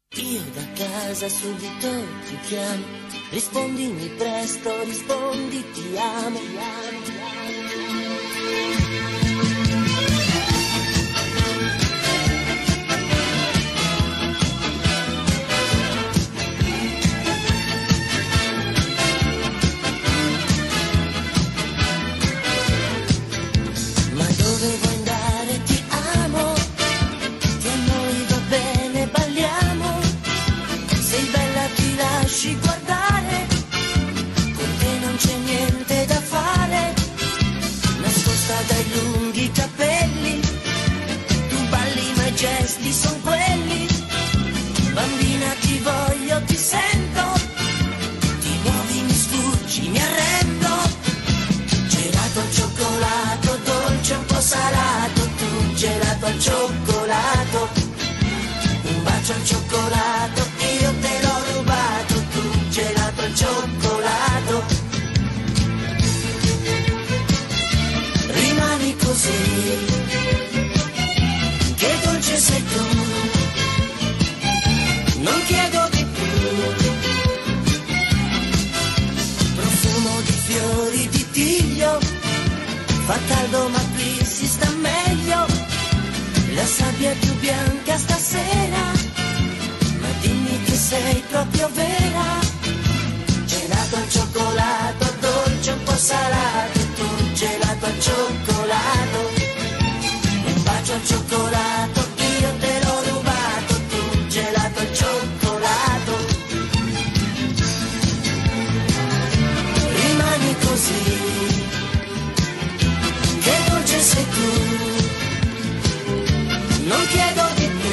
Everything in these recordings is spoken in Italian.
Io da casa subito ti chiamo, rispondimi presto, rispondi ti amo, ti amo, ti amo. Ma dove vuoi andare ti amo, che a noi va bene, balliamo. Sei bella ti lasci guardare, con te non c'è niente da fare. Nascosta dai lunghi capelli, tu balli ma i gesti son quelli. Bambina ti voglio, ti sento, ti muovi, mi sfuggi, mi arrendo. Gelato al cioccolato, dolce un po' salato, tu gelato al cioccolato. Un bacio al cioccolato, io te l'ho rubato, tu gelato al cioccolato. Rimani così, che dolce sei tu, non chiedo di più. Profumo di fiori di tiglio, fa caldo ma qui si sta meglio. La sabbia è più bianca stasera, ma dimmi che sei proprio vera. Gelato al cioccolato, dolce un po' salato, tu gelato al cioccolato. Un bacio al cioccolato, io te l'ho rubato, tu gelato al cioccolato. Rimani così, che dolce sei tu, non chiedo di più.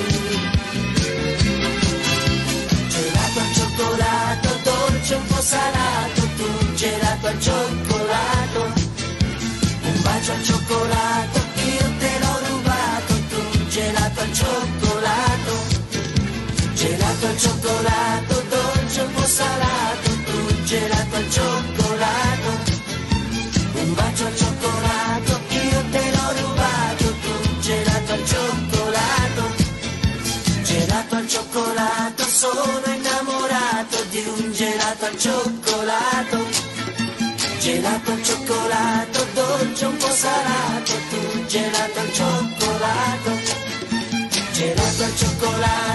Gelato al cioccolato, dolce un po' salato, tu gelato al cioccolato. Un bacio al cioccolato, io te l'ho rubato, tu gelato al cioccolato. Gelato al cioccolato, dolce un po' salato, tu gelato al cioccolato. Un bacio al cioccolato, io te l'ho rubato, tu gelato al cioccolato. Gelato al cioccolato, sono innamorato di un gelato al cioccolato. Gelato al cioccolato, dolce un po' salato, tu gelato al cioccolato. Gelato al cioccolato.